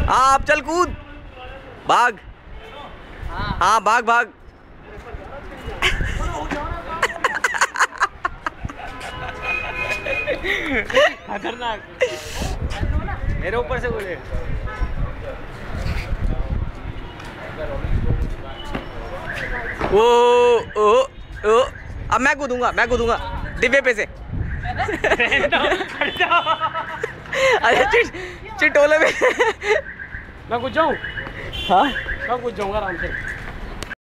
हाँ अब चल कूद, भाग। हाँ भाग भाग। खतरनाक, मेरे ऊपर से बोले। ओ अब मैं कूदूंगा, मैं कूदूंगा डिब्बे पे से। अरे चिटोले में मैं कुछ जाऊँ। हाँ मैं कुछ जाऊँगा आराम से।